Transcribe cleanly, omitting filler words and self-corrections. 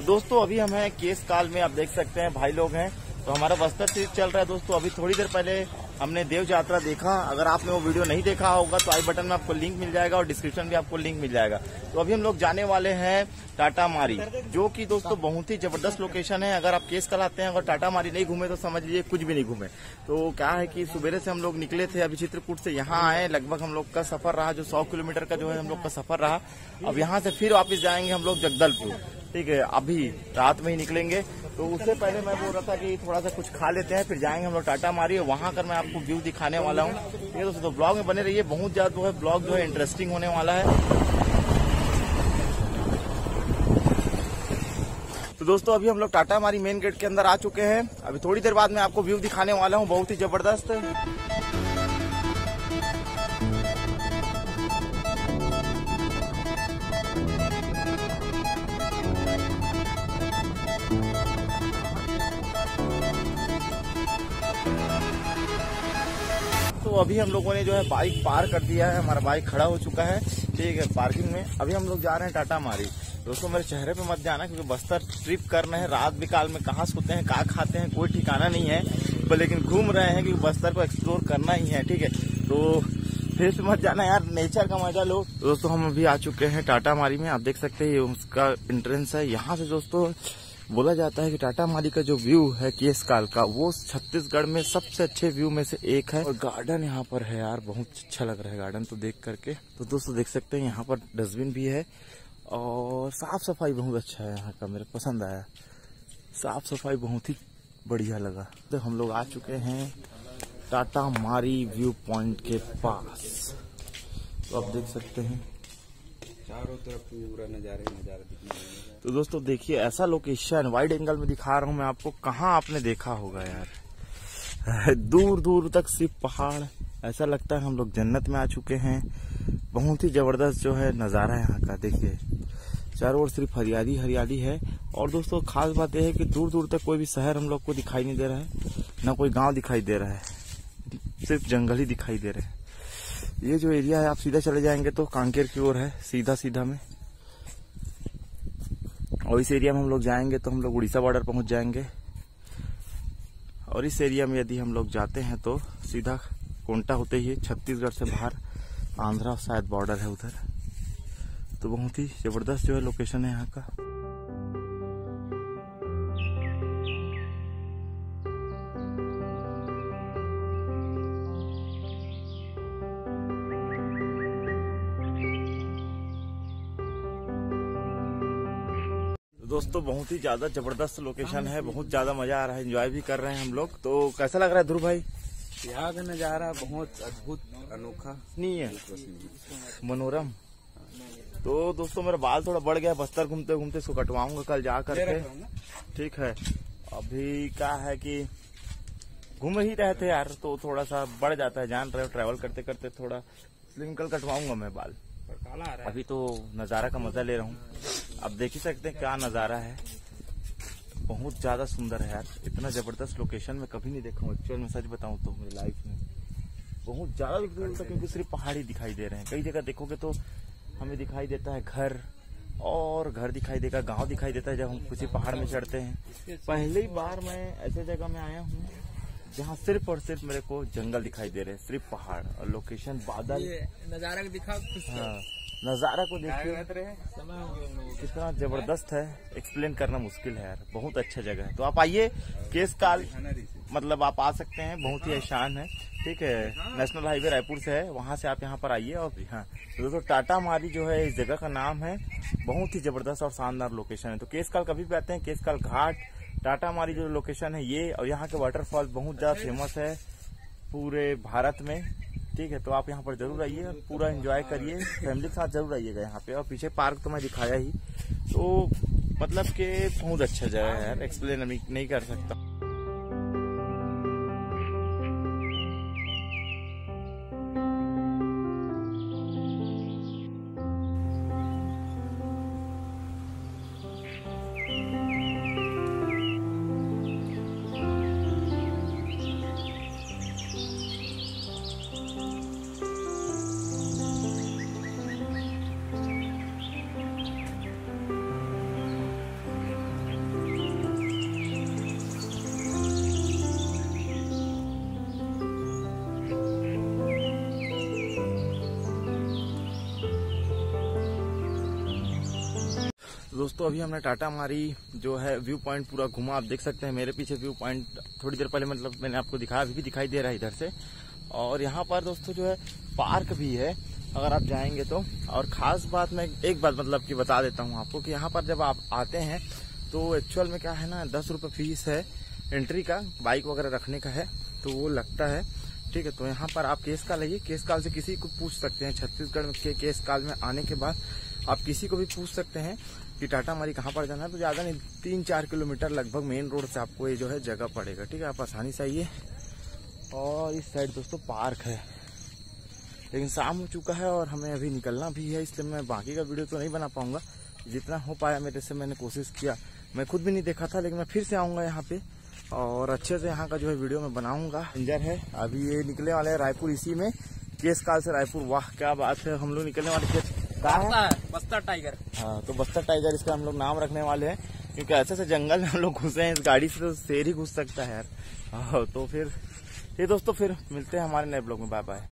दोस्तों अभी हम हैं केस काल में, आप देख सकते हैं भाई लोग हैं। तो हमारा बस्तर ट्रिप चल रहा है दोस्तों। अभी थोड़ी देर पहले हमने देव यात्रा देखा। अगर आपने वो वीडियो नहीं देखा होगा तो आई बटन में आपको लिंक मिल जाएगा और डिस्क्रिप्शन में आपको लिंक मिल जाएगा। तो अभी हम लोग जाने वाले हैं टाटा मारी, जो कि दोस्तों बहुत ही जबरदस्त लोकेशन है। अगर आप केस काल आते हैं, अगर टाटा मारी नहीं घूमे तो समझ लीजिए कुछ भी नहीं घूमे। तो क्या है कि सुबह से हम लोग निकले थे, अभी चित्रकूट से यहाँ आए। लगभग हम लोग का सफर रहा जो 100 किलोमीटर का जो है हम लोग का सफर रहा। अब यहाँ से फिर वापस जाएंगे हम लोग जगदलपुर। ठीक है, अभी रात में ही निकलेंगे। तो उससे पहले मैं बोल रहा था कि थोड़ा सा कुछ खा लेते हैं, फिर जाएंगे हम लोग टाटा मारी। वहां कर मैं आपको व्यू दिखाने वाला हूँ। ठीक है दोस्तों, तो ब्लॉग में बने रहिए। बहुत ज्यादा जो है ब्लॉग जो है इंटरेस्टिंग होने वाला है। तो दोस्तों अभी हम लोग टाटा मारी मेन गेट के अंदर आ चुके हैं। अभी थोड़ी देर बाद मैं आपको व्यू दिखाने वाला हूँ, बहुत ही जबरदस्त। तो अभी हम लोगों ने जो है बाइक पार कर दिया है, हमारा बाइक खड़ा हो चुका है। ठीक है, पार्किंग में। अभी हम लोग जा रहे हैं टाटा मारी। दोस्तों मेरे चेहरे पे मत जाना, क्योंकि बस्तर ट्रिप कर रहे हैं। रात बिकाल में कहाँ सोते हैं, कहाँ खाते हैं, कोई ठिकाना नहीं है। पर लेकिन घूम रहे हैं क्योंकि बस्तर को एक्सप्लोर करना ही है। ठीक है, तो फेस पे मत जाना यार, नेचर का मजा लो। दोस्तों हम अभी आ चुके हैं टाटा मारी में। आप देख सकते हैं ये उसका एंट्रेंस है। यहाँ से दोस्तों बोला जाता है कि टाटा मारी का जो व्यू है केस काल का, वो छत्तीसगढ़ में सबसे अच्छे व्यू में से एक है। और गार्डन यहाँ पर है यार, बहुत अच्छा लग रहा है गार्डन तो देख करके। तो दोस्तों देख सकते हैं यहाँ पर डस्टबिन भी है और साफ सफाई बहुत अच्छा है यहाँ का, मेरे पसंद आया। साफ सफाई बहुत ही बढ़िया लगा। तो हम लोग आ चुके हैं टाटा मारी व्यू पॉइंट के पास। तो आप देख सकते हैं चारों तरफ पूरा नजारे दिखने लगे। तो दोस्तों देखिए, ऐसा लोकेशन वाइड एंगल में दिखा रहा हूँ मैं आपको। कहाँ आपने देखा होगा यार, दूर दूर तक सिर्फ पहाड़। ऐसा लगता है हम लोग जन्नत में आ चुके हैं। बहुत ही जबरदस्त जो है नजारा है यहाँ का। देखिए चारों ओर सिर्फ हरियाली हरियाली है। और दोस्तों खास बात यह है कि दूर दूर तक कोई भी शहर हम लोग को दिखाई नहीं दे रहा है, ना कोई गांव दिखाई दे रहा है, सिर्फ जंगल ही दिखाई दे रहे हैं। ये जो एरिया है, आप सीधा चले जाएंगे तो कांकेर की ओर है, सीधा सीधा में। और इस एरिया में हम लोग जाएंगे तो हम लोग उड़ीसा बॉर्डर पहुंच जाएंगे। और इस एरिया में यदि हम लोग जाते हैं तो सीधा कोंटा होते ही छत्तीसगढ़ से बाहर आंध्रा शायद बॉर्डर है उधर। तो बहुत ही जबरदस्त जो है लोकेशन है यहाँ का। दोस्तों बहुत ही ज्यादा जबरदस्त लोकेशन है, बहुत ज्यादा मजा आ रहा है, एंजॉय भी कर रहे हैं हम लोग। तो कैसा लग रहा है ध्रुव भाई? यहाँ का नजारा बहुत अद्भुत, अनोखा नहीं है, मनोरम। तो दोस्तों मेरा बाल थोड़ा बढ़ गया बस्तर घूमते घूमते, इसको कटवाऊंगा कल जा करके। ठीक है, अभी क्या है कि घूम ही रहे थे यार, तो थोड़ा सा बढ़ जाता है, जान रहे हो ट्रैवल करते करते थोड़ा, इसलिए कल कटवाऊंगा मैं बाल। अभी तो नजारा का मजा ले रहा हूँ। अब देख ही सकते हैं क्या नजारा है, बहुत ज्यादा सुंदर है यार। इतना जबरदस्त लोकेशन में कभी नहीं देखा हूँ एक्चुअल में, सच बताऊं तो मेरी लाइफ में। बहुत ज्यादा दूर तक क्योंकि सिर्फ पहाड़ी दिखाई दे रहे हैं। कई जगह देखोगे तो हमें दिखाई देता है घर, और घर दिखाई देगा, गांव दिखाई देता है जब हम किसी पहाड़ में चढ़ते हैं। पहली बार मैं ऐसे जगह में आया हूँ जहाँ सिर्फ और सिर्फ मेरे को जंगल दिखाई दे रहे हैं, सिर्फ पहाड़ और लोकेशन बादल। नजारा दिखा। हाँ, नजारा को देखिए कितना जबरदस्त है, एक्सप्लेन करना मुश्किल है यार। बहुत अच्छा जगह है। तो आप आइए केस काल, मतलब आप आ सकते हैं, बहुत ही आसान है। ठीक है, नेशनल हाईवे रायपुर से है, वहां से आप यहाँ पर आइए। और हाँ दोस्तों टाटा मारी जो है इस जगह का नाम है, बहुत ही जबरदस्त और शानदार लोकेशन है। तो केस काल कभी भी आते हैं, केस काल घाट, टाटा मारी जो लोकेशन है ये, और यहाँ के वाटरफॉल बहुत ज्यादा फेमस है पूरे भारत में। ठीक है, तो आप यहाँ पर जरूर आइए, पूरा एंजॉय करिए, फैमिली के साथ जरूर आइएगा यहाँ पे। और पीछे पार्क तो मैं दिखाया ही, तो मतलब कि बहुत अच्छा जगह है यार, एक्सप्लेन नहीं कर सकता। तो दोस्तों अभी हमने टाटा मारी जो है व्यू पॉइंट पूरा घुमा। आप देख सकते हैं मेरे पीछे व्यू पॉइंट थोड़ी देर पहले मतलब मैंने आपको दिखाया, अभी भी दिखाई दे रहा है इधर से। और यहाँ पर दोस्तों जो है पार्क भी है अगर आप जाएंगे तो। और खास बात मैं एक बात मतलब कि बता देता हूँ आपको कि यहाँ पर जब आप आते हैं तो एक्चुअल में क्या है ना 10 रुपये फीस है एंट्री का, बाइक वगैरह रखने का है तो वो लगता है, ठीक है। तो यहाँ पर आप केस काल आइए, केस काल से किसी को पूछ सकते हैं। छत्तीसगढ़ के केस काल में आने के बाद आप किसी को भी पूछ सकते हैं कि टाटा मारी कहाँ पर जाना है। तो ज्यादा नहीं 3-4 किलोमीटर लगभग मेन रोड से आपको ये जो है जगह पड़ेगा, ठीक है। आप आसानी से आइए। और इस साइड दोस्तों पार्क है, लेकिन शाम हो चुका है और हमें अभी निकलना भी है, इसलिए मैं बाकी का वीडियो तो नहीं बना पाऊंगा। जितना हो पाया मेरे से मैंने कोशिश किया। मैं खुद भी नहीं देखा था, लेकिन मैं फिर से आऊंगा यहाँ पे और अच्छे से यहाँ का जो है वीडियो मैं बनाऊंगा। इंजर है अभी ये निकले वाले हैं रायपुर, इसी में केस काल से रायपुर। वाह क्या बात है, हम लोग निकलने वाले केस कहाँ है? बस्तर टाइगर। हाँ तो बस्तर टाइगर इसका हम लोग नाम रखने वाले हैं, क्योंकि ऐसे से जंगल में हम लोग घुसे हैं। इस गाड़ी से तो शेर ही घुस सकता है यार। तो फिर ये दोस्तों फिर मिलते हैं हमारे नए ब्लॉग में। Bye bye.